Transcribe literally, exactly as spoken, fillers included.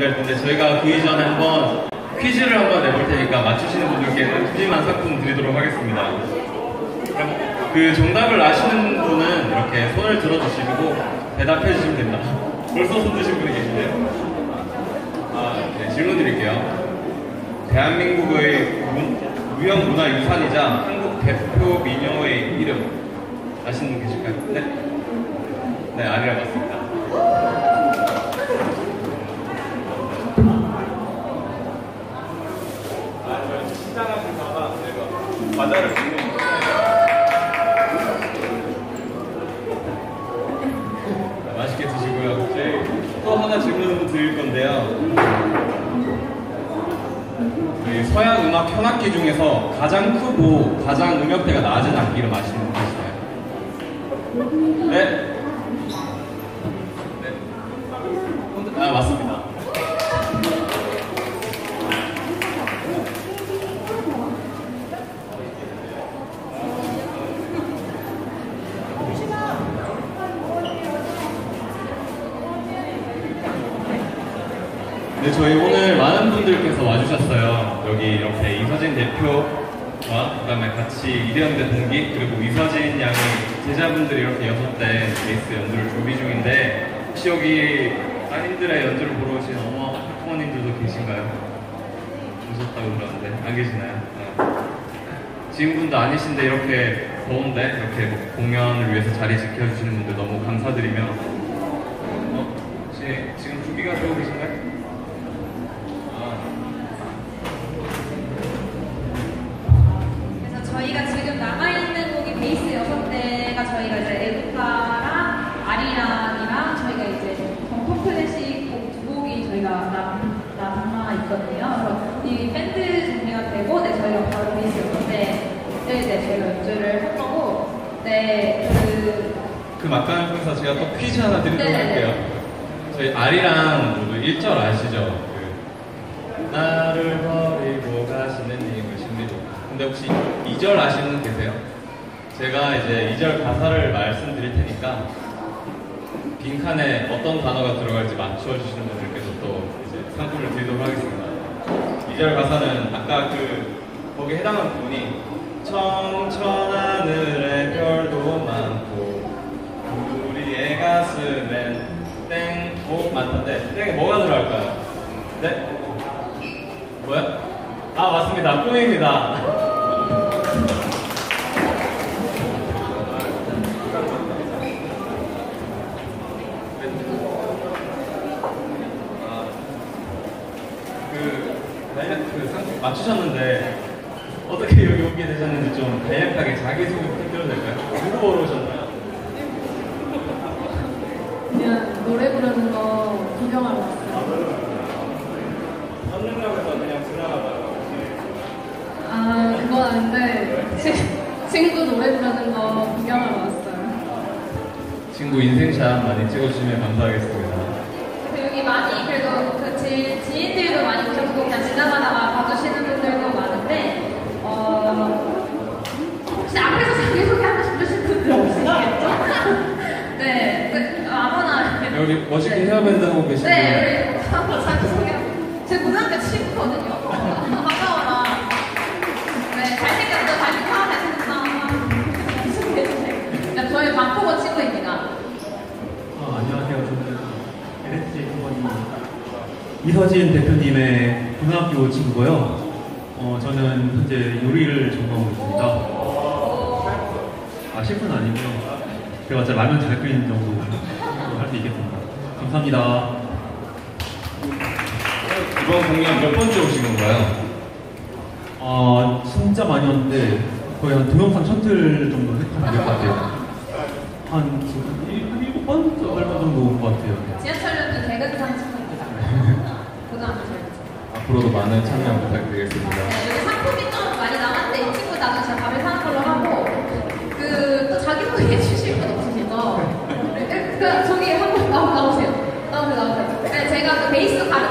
준비할 텐데 저희가 그 이전에 한번 퀴즈를 한번 내볼 테니까 맞추시는 분들께는 푸짐한 상품 드리도록 하겠습니다. 그럼 그 정답을 아시는 분은 이렇게 손을 들어주시고 대답해 주시면 됩니다. 벌써 손 드신 분이 계신데요. 아, 네, 질문 드릴게요. 대한민국의 무형문화유산이자 한국 대표 미녀의 이름 아시는 분 계실까요? 네? 네, 아니라 맞습니다. 아, 저 시장하면서 내가 과자를 먹는 맛있게 드시고요. 저희 또 하나 질문 드릴 건데요. 서양 음악 현악기 중에서 가장 크고 가장 음역대가 낮은 악기를 아시는 분 계시나요? 네? 네? 아, 맞습니다. 네, 저희 오늘 많은 분들께서 와주셨어요. 여기 이렇게 이서진 대표와 그 다음에 같이 이대현대 동기 그리고 이서진 양의 제자분들이 이렇게 여섯 대 베이스 연주를 준비 중인데 혹시 여기 따님들의 연주를 보러 오신 어머 학부모님들도 계신가요? 오셨다고 그러는데 안 계시나요? 네. 지금분도 아니신데 이렇게 더운데 이렇게 공연을 위해서 자리 지켜주시는 분들 너무 감사드리며 어? 혹시 지금 준비가 되고 계신가요? 저희가 지금 남아있는 곡이 베이스 여섯 대가 저희가 이제 에도카랑 아리랑이랑 저희가 이제 정통 클래식 곡 두 곡이 저희가 남, 남아있거든요. 그래서 이 밴드 정리가 되고 네, 저희가 바로 베이스 여섯 대에 네, 저희가 연주를 할 거고 네, 그... 그 막간을 통해서 제가 또 퀴즈 하나 드리도록 네네네. 할게요. 저희 아리랑 모두 일 절 아시죠? 그 나를 버리고 가시는 님을 심리도 근데 혹시 이 절 아시는 분 계세요? 제가 이제 이 절 가사를 말씀드릴 테니까 빈칸에 어떤 단어가 들어갈지 맞춰주시는 분들께서 또 이제 상품을 드리도록 하겠습니다. 이 절 가사는 아까 그 거기에 해당하는 부분이 청천하늘에 별도 많고 우리의 가슴엔 땡고 많던데 땡에 뭐가 들어갈까요? 네? 뭐야? 아, 맞습니다. 꿈입니다. 맞추셨는데 어떻게 여기 오게 되셨는지 좀 간략하게 자기소개 부탁드려도 될까요? 누구 보러 오셨나요? 그냥 노래 부르는 거 구경하러 왔어요. 선릉역에서 그냥 지나가다가 아, 그건 아닌데 친구 노래 부르는 거 구경하러 왔어요. 친구 인생샷 많이 찍어주시면 감사하겠습니다. 여기 많이 그래도 그 지, 지인들도 많이 오셨고 그냥 지나가다가 봐주시는 분들도 많은데 어, 혹시 앞에서 자기소개 하고 싶으신 분들 없으시겠죠? 네, 그, 아무나 여기 멋있게 네. 헤어밴드 하고 계신데 네, 여기 한번 자기소개 제 고등학교 친구거든요. 반가워라. 네, 잘생겼어, 잘생겼어, 잘생겼어. 자기소개해주세요. 저희 방콕어 친구입니다. 어, 안녕하세요. 저는 엘에스지 공무원입니다. 이서진 대표님의 고등학교 친구고요. 어, 저는 현재 요리를 전공하고 있습니다. 아, 셰프는 아니고요. 제가 진짜 라면 잘 끓이는 정도 할 수 있겠습니다. 감사합니다. 이번 공연 몇 번째 오신 건가요? 어, 진짜 많이 왔는데 거의 한 동영상 셔틀 정도 획하면 될 것 같아요. 한 지금 일곱 번? 여덟 번 정도 온 것 같아요. 지하철역도 대근상 친구입니다. 고등학교 친구. 앞으로도 많은 참여 부탁드리겠습니다. 네, 여기 상품이 좀 많이 남았는데 이 친구 나중에 제가 밥을 사는 걸로 하고 그 또 자기소개 주실 분 없으시죠? 네, 그 저기 한번 나오세요. 나오세요, 나오세요. 네, 제가 그 베이스 가르쳐